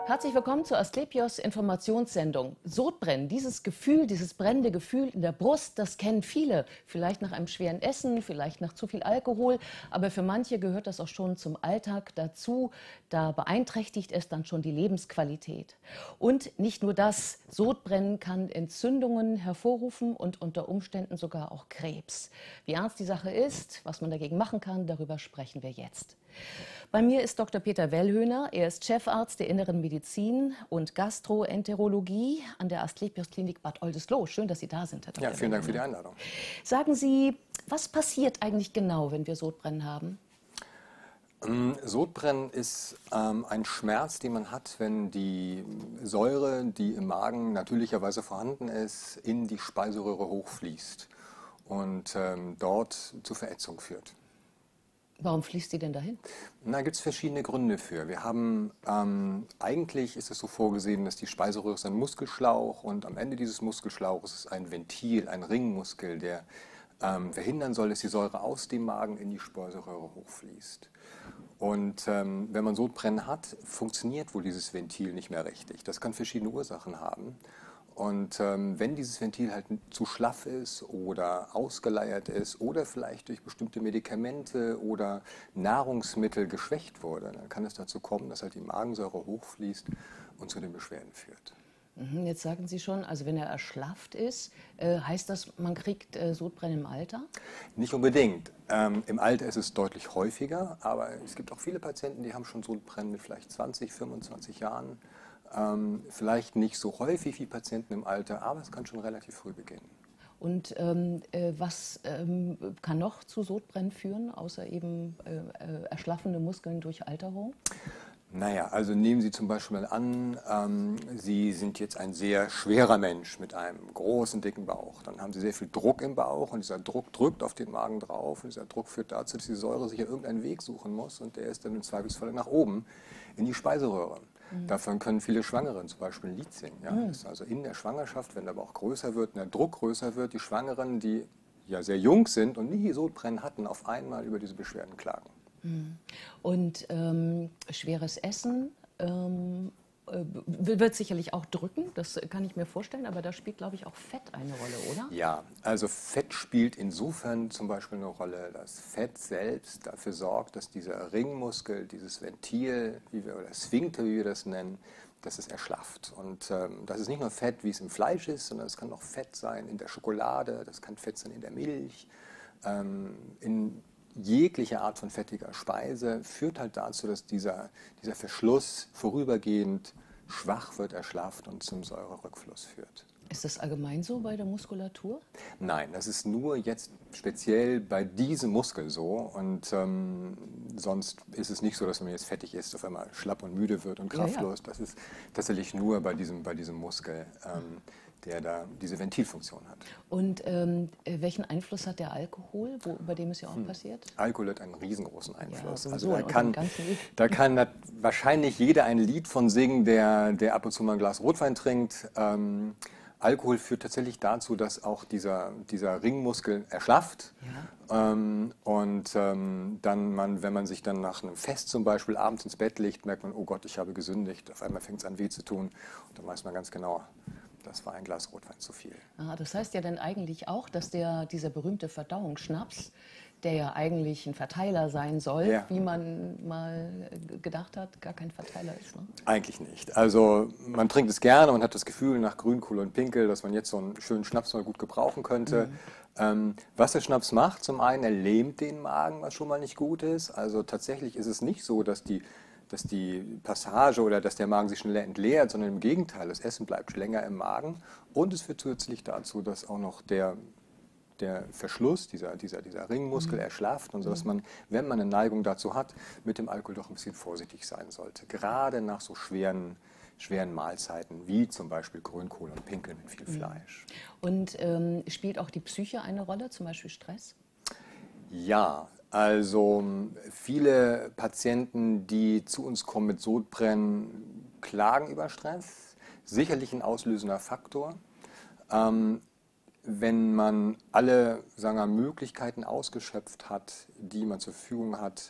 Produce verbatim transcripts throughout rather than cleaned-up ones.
Herzlich willkommen zur Asklepios Informationssendung. Sodbrennen, dieses Gefühl, dieses brennende Gefühl in der Brust, das kennen viele. Vielleicht nach einem schweren Essen, vielleicht nach zu viel Alkohol. Aber für manche gehört das auch schon zum Alltag dazu. Da beeinträchtigt es dann schon die Lebensqualität. Und nicht nur das, Sodbrennen kann Entzündungen hervorrufen und unter Umständen sogar auch Krebs. Wie ernst die Sache ist, was man dagegen machen kann, darüber sprechen wir jetzt. Bei mir ist Doktor Peter Wellhöhner. Er ist Chefarzt der Inneren Medizin und Gastroenterologie an der Asklepios Klinik Bad Oldesloe. Schön, dass Sie da sind, Herr Doktor Ja, vielen Dank für die Wellhöhner. Einladung. Sagen Sie, was passiert eigentlich genau, wenn wir Sodbrennen haben? Sodbrennen ist ähm, ein Schmerz, den man hat, wenn die Säure, die im Magen natürlicherweise vorhanden ist, in die Speiseröhre hochfließt und ähm, dort zur Verätzung führt. Warum fließt die denn dahin? Da gibt es verschiedene Gründe für. Wir haben, ähm, eigentlich ist es so vorgesehen, dass die Speiseröhre ist ein Muskelschlauch und am Ende dieses Muskelschlauches ist ein Ventil, ein Ringmuskel, der ähm, verhindern soll, dass die Säure aus dem Magen in die Speiseröhre hochfließt. Und ähm, wenn man Sodbrennen hat, funktioniert wohl dieses Ventil nicht mehr richtig. Das kann verschiedene Ursachen haben. Und ähm, wenn dieses Ventil halt zu schlaff ist oder ausgeleiert ist oder vielleicht durch bestimmte Medikamente oder Nahrungsmittel geschwächt wurde, dann kann es dazu kommen, dass halt die Magensäure hochfließt und zu den Beschwerden führt. Jetzt sagen Sie schon, also wenn er erschlafft ist, äh, heißt das, man kriegt äh, Sodbrennen im Alter? Nicht unbedingt. Ähm, Im Alter ist es deutlich häufiger, aber es gibt auch viele Patienten, die haben schon Sodbrennen mit vielleicht zwanzig, fünfundzwanzig Jahren. Ähm, vielleicht nicht so häufig wie Patienten im Alter, aber es kann schon relativ früh beginnen. Und ähm, äh, was ähm, kann noch zu Sodbrennen führen, außer eben äh, äh, erschlaffende Muskeln durch Alterung? Naja, also nehmen Sie zum Beispiel mal an, ähm, Sie sind jetzt ein sehr schwerer Mensch mit einem großen, dicken Bauch. Dann haben Sie sehr viel Druck im Bauch und dieser Druck drückt auf den Magen drauf. Und dieser Druck führt dazu, dass die Säure sich ja irgendeinen Weg suchen muss und der ist dann im Zweifelsfall nach oben in die Speiseröhre. Mhm. Davon können viele Schwangeren zum Beispiel ein Lied singen. Ja? Mhm. Das ist also in der Schwangerschaft, wenn der Bauch größer wird und der Druck größer wird, die Schwangeren, die ja sehr jung sind und nie Sodbrennen hatten, auf einmal über diese Beschwerden klagen. Und ähm, schweres Essen ähm, äh, wird sicherlich auch drücken, das kann ich mir vorstellen, aber da spielt, glaube ich, auch Fett eine Rolle, oder? Ja, also Fett spielt insofern zum Beispiel eine Rolle, dass Fett selbst dafür sorgt, dass dieser Ringmuskel, dieses Ventil, wie wir, oder Sphinkter, wie wir das nennen, dass es erschlafft. Und ähm, das ist nicht nur Fett, wie es im Fleisch ist, sondern es kann auch Fett sein in der Schokolade, das kann Fett sein in der Milch, ähm, in jegliche Art von fettiger Speise führt halt dazu, dass dieser, dieser Verschluss vorübergehend schwach wird, erschlafft und zum Säurerückfluss führt. Ist das allgemein so bei der Muskulatur? Nein, das ist nur jetzt speziell bei diesem Muskel so und ähm, sonst ist es nicht so, dass wenn man jetzt fettig ist, auf einmal schlapp und müde wird und kraftlos. Ja, ja. Das ist tatsächlich nur bei diesem, bei diesem Muskel, ähm, der da diese Ventilfunktion hat. Und ähm, welchen Einfluss hat der Alkohol, wo, bei dem es ja auch hm. passiert? Alkohol hat einen riesengroßen Einfluss. Ja, also da kann, da kann wahrscheinlich jeder ein Lied von singen, der, der ab und zu mal ein Glas Rotwein trinkt. Ähm, Alkohol führt tatsächlich dazu, dass auch dieser, dieser Ringmuskel erschlafft. Ja. Ähm, und ähm, dann man, wenn man sich dann nach einem Fest zum Beispiel abends ins Bett legt, merkt man, oh Gott, ich habe gesündigt. Auf einmal fängt es an weh zu tun. Und dann weiß man ganz genau, das war ein Glas Rotwein zu viel. Ah, das heißt ja dann eigentlich auch, dass der, dieser berühmte Verdauungsschnaps, der ja eigentlich ein Verteiler sein soll, ja. wie man mal gedacht hat, gar kein Verteiler ist. Ne? Eigentlich nicht. Also man trinkt es gerne und hat das Gefühl nach Grünkohl und Pinkel, dass man jetzt so einen schönen Schnaps mal gut gebrauchen könnte. Mhm. Ähm, was der Schnaps macht, zum einen, er lähmt den Magen, was schon mal nicht gut ist. Also tatsächlich ist es nicht so, dass die dass die Passage oder dass der Magen sich schneller entleert, sondern im Gegenteil, das Essen bleibt länger im Magen und es führt zusätzlich dazu, dass auch noch der, der Verschluss, dieser, dieser, dieser Ringmuskel mhm. erschlafft und so, dass man, wenn man eine Neigung dazu hat, mit dem Alkohol doch ein bisschen vorsichtig sein sollte. Gerade nach so schweren, schweren Mahlzeiten, wie zum Beispiel Grünkohl und Pinkel mit viel Fleisch. Und ähm, spielt auch die Psyche eine Rolle, zum Beispiel Stress? Ja, also viele Patienten, die zu uns kommen mit Sodbrennen, klagen über Stress. Sicherlich ein auslösender Faktor. Ähm, wenn man alle sagen wir, Möglichkeiten ausgeschöpft hat, die man zur Verfügung hat,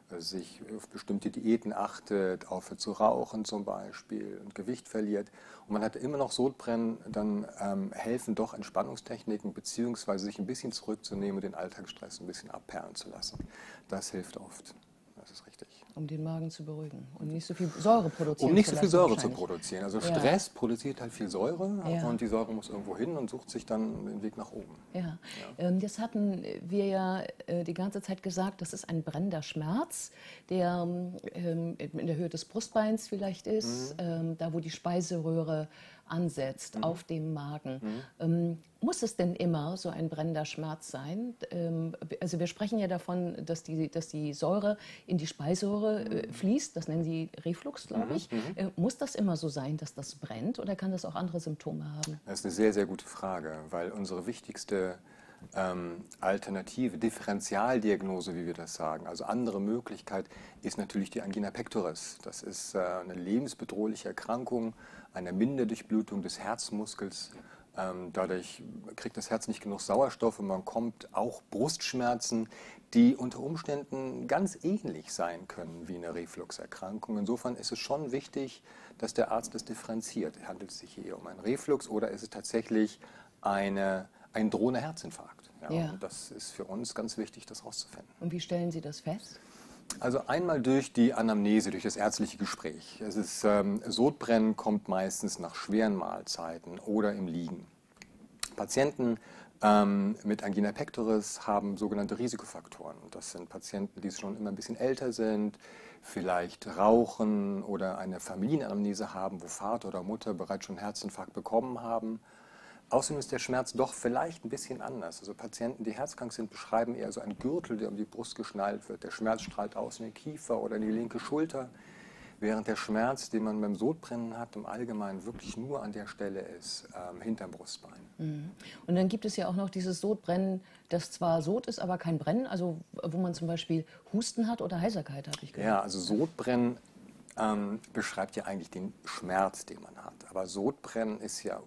sich auf bestimmte Diäten achtet, aufhört zu rauchen zum Beispiel und Gewicht verliert und man hat immer noch Sodbrennen, dann ähm, helfen doch Entspannungstechniken beziehungsweise sich ein bisschen zurückzunehmen und den Alltagsstress ein bisschen abperlen zu lassen. Das hilft oft. Das ist richtig. Um den Magen zu beruhigen und nicht so viel Säure produzieren Um nicht zu so viel lassen, Säure zu produzieren. Also Ja. Stress produziert halt viel Säure Ja. und die Säure muss irgendwo hin und sucht sich dann den Weg nach oben. Ja. Ähm, Jetzt hatten wir ja äh, die ganze Zeit gesagt, das ist ein brennender Schmerz, der ähm, in der Höhe des Brustbeins vielleicht ist, Mhm. ähm, da wo die Speiseröhre ansetzt, Mhm. auf dem Magen. Mhm. Ähm, muss es denn immer so ein brennender Schmerz sein? Ähm, also wir sprechen ja davon, dass die, dass die Säure in die Speiseröhre äh, fließt, das nennen Sie Reflux, glaube ich. Mhm. Mhm. Äh, muss das immer so sein, dass das brennt oder kann das auch andere Symptome haben? Das ist eine sehr, sehr gute Frage, weil unsere wichtigste ähm, Alternative, Differentialdiagnose, wie wir das sagen, also andere Möglichkeit, ist natürlich die Angina pectoris. Das ist äh, eine lebensbedrohliche Erkrankung einer Minderdurchblutung des Herzmuskels. Ähm, dadurch kriegt das Herz nicht genug Sauerstoff und man kommt auch Brustschmerzen, die unter Umständen ganz ähnlich sein können wie eine Refluxerkrankung. Insofern ist es schon wichtig, dass der Arzt das differenziert. Handelt es sich hier um einen Reflux oder ist es tatsächlich eine, ein drohender Herzinfarkt? Ja, Ja. Und das ist für uns ganz wichtig, das herauszufinden. Und wie stellen Sie das fest? Also einmal durch die Anamnese, durch das ärztliche Gespräch. Es ist, ähm, Sodbrennen kommt meistens nach schweren Mahlzeiten oder im Liegen. Patienten ähm, mit Angina pectoris haben sogenannte Risikofaktoren. Das sind Patienten, die schon immer ein bisschen älter sind, vielleicht rauchen oder eine Familienanamnese haben, wo Vater oder Mutter bereits schon einen Herzinfarkt bekommen haben. Außerdem ist der Schmerz doch vielleicht ein bisschen anders. Also Patienten, die herzkrank sind, beschreiben eher so einen Gürtel, der um die Brust geschnallt wird. Der Schmerz strahlt aus in den Kiefer oder in die linke Schulter, während der Schmerz, den man beim Sodbrennen hat, im Allgemeinen wirklich nur an der Stelle ist, ähm, hinterm Brustbein. Mhm. Und dann gibt es ja auch noch dieses Sodbrennen, das zwar Sod ist, aber kein Brennen, also wo man zum Beispiel Husten hat oder Heiserkeit, habe ich gehört. Ja, also Sodbrennen ähm, beschreibt ja eigentlich den Schmerz, den man hat. Aber Sodbrennen ist ja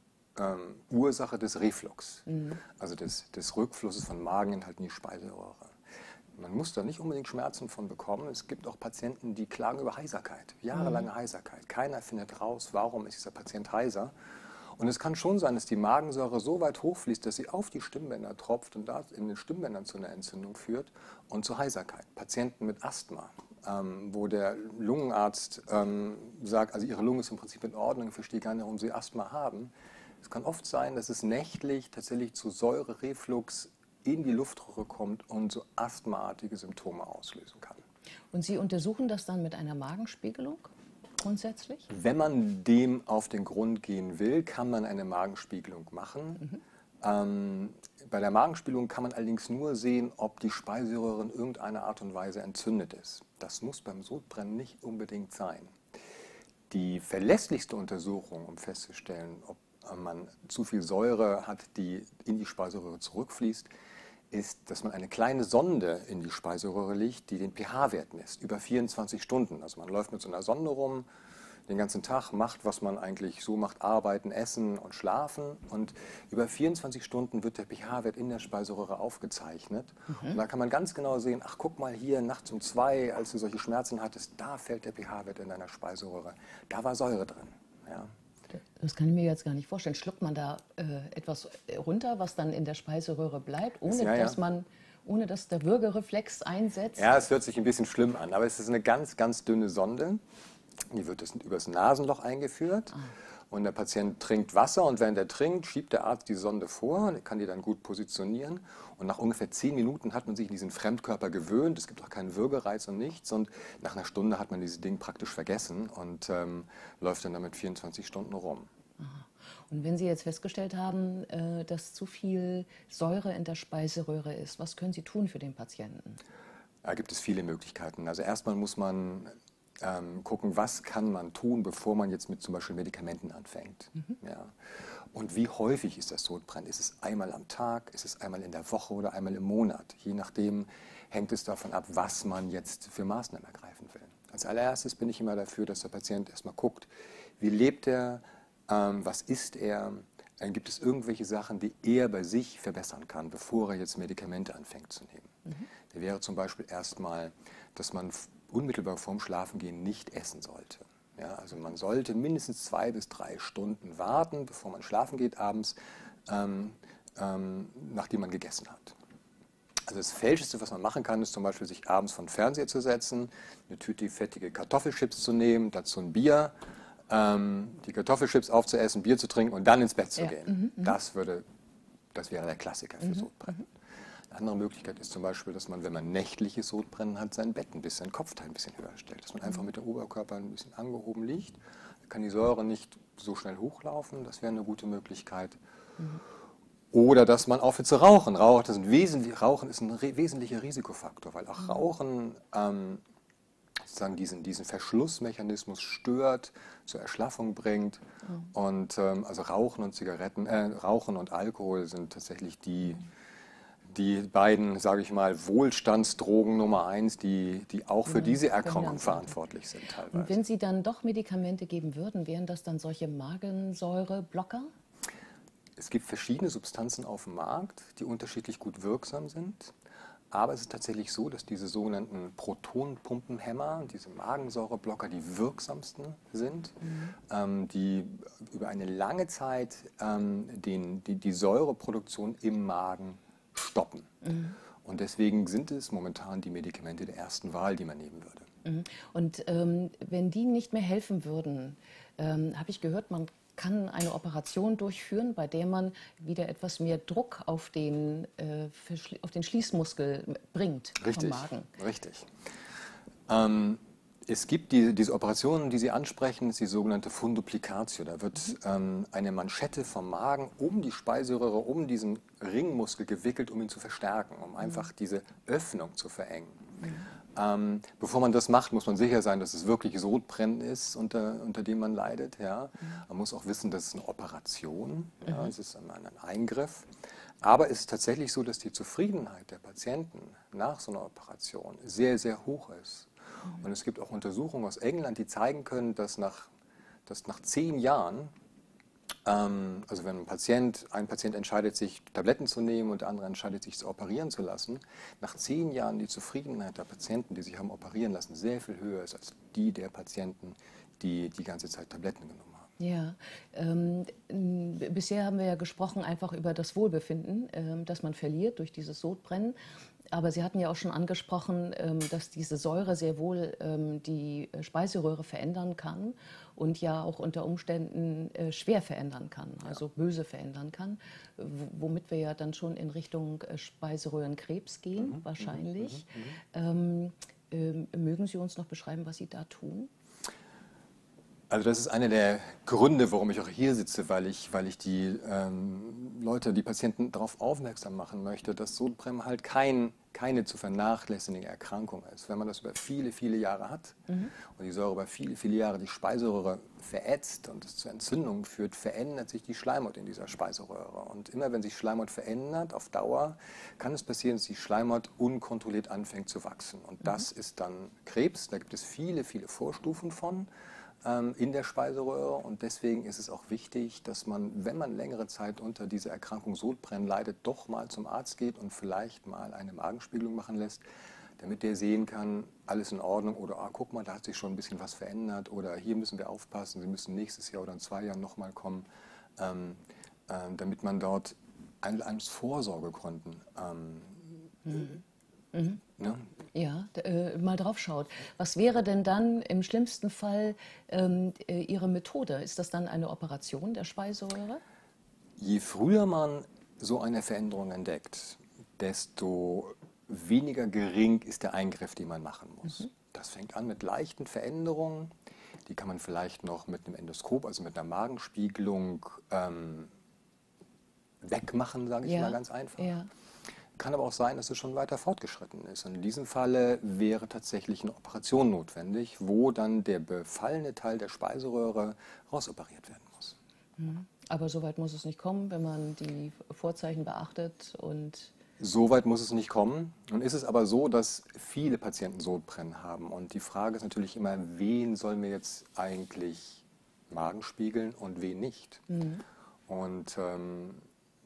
ähm, Ursache des Reflux, mhm. also des, des Rückflusses von Mageninhalt in die Speiseröhre. Man muss da nicht unbedingt Schmerzen von bekommen. Es gibt auch Patienten, die klagen über Heiserkeit, jahrelange mhm. Heiserkeit. Keiner findet raus, warum ist dieser Patient heiser. Und es kann schon sein, dass die Magensäure so weit hochfließt, dass sie auf die Stimmbänder tropft und da in den Stimmbändern zu einer Entzündung führt und zu Heiserkeit. Patienten mit Asthma, ähm, wo der Lungenarzt ähm, sagt, also ihre Lunge ist im Prinzip in Ordnung, ich verstehe gar nicht, warum sie Asthma haben. Es kann oft sein, dass es nächtlich tatsächlich zu Säurereflux in die Luftröhre kommt und so asthmaartige Symptome auslösen kann. Und Sie untersuchen das dann mit einer Magenspiegelung grundsätzlich? Wenn man dem auf den Grund gehen will, kann man eine Magenspiegelung machen. Mhm. Ähm, bei der Magenspiegelung kann man allerdings nur sehen, ob die Speiseröhre in irgendeiner Art und Weise entzündet ist. Das muss beim Sodbrennen nicht unbedingt sein. Die verlässlichste Untersuchung, um festzustellen, ob man zu viel Säure hat, die in die Speiseröhre zurückfließt, ist, dass man eine kleine Sonde in die Speiseröhre legt, die den pH-Wert misst, über vierundzwanzig Stunden. Also man läuft mit so einer Sonde rum, den ganzen Tag, macht, was man eigentlich so macht, arbeiten, essen und schlafen. Und über vierundzwanzig Stunden wird der pH-Wert in der Speiseröhre aufgezeichnet. Mhm. Und da kann man ganz genau sehen, ach guck mal hier, nachts um zwei, als du solche Schmerzen hattest, da fällt der pH-Wert in deiner Speiseröhre. Da war Säure drin. Ja. Das kann ich mir jetzt gar nicht vorstellen. Schluckt man da äh, etwas runter, was dann in der Speiseröhre bleibt, ohne, ja, ja. dass man, ohne dass der Würgereflex einsetzt? Ja, es hört sich ein bisschen schlimm an, aber es ist eine ganz, ganz dünne Sonde. Die wird das übers Nasenloch eingeführt. Ah. Und der Patient trinkt Wasser und während er trinkt, schiebt der Arzt die Sonde vor und kann die dann gut positionieren. Und nach ungefähr zehn Minuten hat man sich in diesen Fremdkörper gewöhnt. Es gibt auch keinen Würgereiz und nichts. Und nach einer Stunde hat man dieses Ding praktisch vergessen und ähm, läuft dann damit vierundzwanzig Stunden rum. Aha. Und wenn Sie jetzt festgestellt haben, äh, dass zu viel Säure in der Speiseröhre ist, was können Sie tun für den Patienten? Da gibt es viele Möglichkeiten. Also erstmal muss man Ähm, gucken, was kann man tun, bevor man jetzt mit zum Beispiel Medikamenten anfängt. Mhm. Ja. Und wie häufig ist das Sodbrennen? Ist es einmal am Tag, ist es einmal in der Woche oder einmal im Monat? Je nachdem hängt es davon ab, was man jetzt für Maßnahmen ergreifen will. Als allererstes bin ich immer dafür, dass der Patient erstmal guckt, wie lebt er, ähm, was isst er, dann gibt es irgendwelche Sachen, die er bei sich verbessern kann, bevor er jetzt Medikamente anfängt zu nehmen. Mhm. der wäre zum Beispiel erstmal, dass man unmittelbar vorm Schlafengehen nicht essen sollte. Ja, also man sollte mindestens zwei bis drei Stunden warten, bevor man schlafen geht abends, ähm, ähm, nachdem man gegessen hat. Also das Falscheste, was man machen kann, ist zum Beispiel sich abends vor den Fernseher zu setzen, eine Tüte fettige Kartoffelchips zu nehmen, dazu ein Bier, ähm, die Kartoffelchips aufzuessen, Bier zu trinken und dann ins Bett zu Ja. gehen. Mhm. Das würde, das wäre der Klassiker für Mhm. Sodbrennen. Eine andere Möglichkeit ist zum Beispiel, dass man, wenn man nächtliches Sodbrennen hat, sein Bett ein bisschen, sein Kopfteil ein bisschen höher stellt. Dass man einfach mit dem Oberkörper ein bisschen angehoben liegt. Da kann die Säure nicht so schnell hochlaufen. Das wäre eine gute Möglichkeit. Mhm. Oder dass man aufhört zu rauchen. Rauchen, das ist ein wesentlich, Rauchen ist ein wesentlicher Risikofaktor, weil auch Rauchen ähm, sozusagen diesen, diesen Verschlussmechanismus stört, zur Erschlaffung bringt. Mhm. Und ähm, also Rauchen und Zigaretten, äh, Rauchen und Alkohol sind tatsächlich die, die beiden, sage ich mal, Wohlstandsdrogen Nummer eins, die, die auch für ja, diese Erkrankung verantwortlich sind teilweise. Und wenn Sie dann doch Medikamente geben würden, wären das dann solche Magensäureblocker? Es gibt verschiedene Substanzen auf dem Markt, die unterschiedlich gut wirksam sind. Aber es ist tatsächlich so, dass diese sogenannten Protonpumpenhemmer, diese Magensäureblocker, die wirksamsten sind, mhm. ähm, die über eine lange Zeit ähm, den, die, die Säureproduktion im Magen stoppen. Mhm. Und deswegen sind es momentan die Medikamente der ersten Wahl, die man nehmen würde. Mhm. Und ähm, wenn die nicht mehr helfen würden, ähm, habe ich gehört, man kann eine Operation durchführen, bei der man wieder etwas mehr Druck auf den, äh, auf den Schließmuskel bringt richtig, vom Magen. Richtig. Ähm, es gibt die, diese Operationen, die Sie ansprechen, ist die sogenannte Funduplicatio. Da wird mhm. ähm, eine Manschette vom Magen um die Speiseröhre, um diesen Ringmuskel gewickelt, um ihn zu verstärken, um einfach mhm. diese Öffnung zu verengen. Mhm. Ähm, bevor man das macht, muss man sicher sein, dass es wirklich Sodbrennen ist, unter, unter dem man leidet. Ja. Mhm. Man muss auch wissen, dass es eine Operation ist, ja, es ist ein, ein Eingriff. Aber es ist tatsächlich so, dass die Zufriedenheit der Patienten nach so einer Operation sehr, sehr hoch ist. Mhm. Und es gibt auch Untersuchungen aus England, die zeigen können, dass nach, dass nach zehn Jahren, ähm, also wenn ein Patient, ein Patient entscheidet sich, Tabletten zu nehmen und der andere entscheidet sich, zu operieren zu lassen, nach zehn Jahren die Zufriedenheit der Patienten, die sich haben operieren lassen, sehr viel höher ist als die der Patienten, die die ganze Zeit Tabletten genommen haben. Ja, ähm, bisher haben wir ja gesprochen einfach über das Wohlbefinden, ähm, das man verliert durch dieses Sodbrennen. Aber Sie hatten ja auch schon angesprochen, ähm, dass diese Säure sehr wohl ähm, die Speiseröhre verändern kann und ja auch unter Umständen äh, schwer verändern kann, also ja. böse verändern kann, womit wir ja dann schon in Richtung äh, Speiseröhrenkrebs gehen, mhm, wahrscheinlich. Mhm, ähm, äh, mögen Sie uns noch beschreiben, was Sie da tun? Also das ist einer der Gründe, warum ich auch hier sitze, weil ich, weil ich die ähm, Leute, die Patienten darauf aufmerksam machen möchte, dass Sodbrennen halt kein, keine zu vernachlässigende Erkrankung ist. Wenn man das über viele, viele Jahre hat mhm. und die Säure über viele, viele Jahre die Speiseröhre verätzt und es zu Entzündungen führt, verändert sich die Schleimhaut in dieser Speiseröhre. Und immer wenn sich Schleimhaut verändert, auf Dauer, kann es passieren, dass die Schleimhaut unkontrolliert anfängt zu wachsen. Und das mhm. ist dann Krebs. Da gibt es viele, viele Vorstufen von in der Speiseröhre und deswegen ist es auch wichtig, dass man, wenn man längere Zeit unter dieser Erkrankung Sodbrennen leidet, doch mal zum Arzt geht und vielleicht mal eine Magenspiegelung machen lässt, damit der sehen kann, alles in Ordnung oder ah, guck mal, da hat sich schon ein bisschen was verändert oder hier müssen wir aufpassen, Sie müssen nächstes Jahr oder in zwei Jahren nochmal kommen, ähm, äh, damit man dort als Vorsorgegründen ähm, mhm. Mhm. Ne? Ja, äh, mal drauf schaut. Was wäre denn dann im schlimmsten Fall ähm, äh, Ihre Methode? Ist das dann eine Operation der Speiseröhre? Je früher man so eine Veränderung entdeckt, desto weniger gering ist der Eingriff, den man machen muss. Mhm. Das fängt an mit leichten Veränderungen. Die kann man vielleicht noch mit einem Endoskop, also mit einer Magenspiegelung, ähm, wegmachen, sage ich ja. mal ganz einfach. Ja. Kann aber auch sein, dass es schon weiter fortgeschritten ist. Und in diesem Falle wäre tatsächlich eine Operation notwendig, wo dann der befallene Teil der Speiseröhre rausoperiert werden muss. Aber so weit muss es nicht kommen, wenn man die Vorzeichen beachtet und... So weit muss es nicht kommen. Nun ist es aber so, dass viele Patienten Sodbrennen haben. Und die Frage ist natürlich immer, wen sollen wir jetzt eigentlich Magenspiegeln und wen nicht? Mhm. Und... Ähm,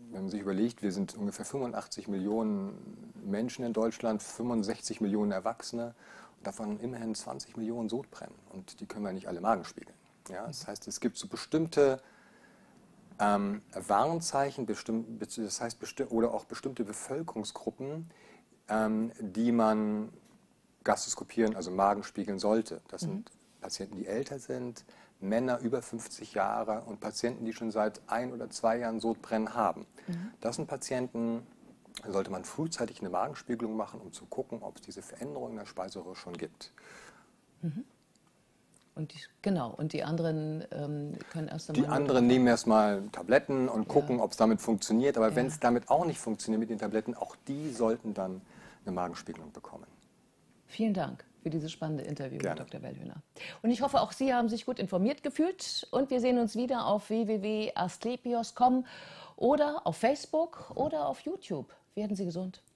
wenn man sich überlegt, wir sind ungefähr fünfundachtzig Millionen Menschen in Deutschland, fünfundsechzig Millionen Erwachsene und davon immerhin zwanzig Millionen Sodbrennen. Und die können wir nicht alle Magenspiegeln. Ja? Das heißt, es gibt so bestimmte ähm, Warnzeichen, bestimmt, das heißt, besti- oder auch bestimmte Bevölkerungsgruppen, ähm, die man gastroskopieren, also Magenspiegeln sollte. Das Mhm. sind Patienten, die älter sind, Männer über fünfzig Jahre und Patienten, die schon seit ein oder zwei Jahren Sodbrennen haben. Mhm. Das sind Patienten, da sollte man frühzeitig eine Magenspiegelung machen, um zu gucken, ob es diese Veränderung in der Speiseröhre schon gibt. Mhm. Und die, genau, und die anderen ähm, können erst einmal Die nur anderen davon- nehmen erstmal Tabletten und gucken, Ja. ob es damit funktioniert. Aber Ja. wenn es damit auch nicht funktioniert mit den Tabletten, auch die sollten dann eine Magenspiegelung bekommen. Vielen Dank für dieses spannende Interview, Gerne. Doktor Wellhöhner. Und ich hoffe, auch Sie haben sich gut informiert gefühlt. Und wir sehen uns wieder auf w w w punkt asklepios punkt com oder auf Facebook oder auf YouTube. Werden Sie gesund.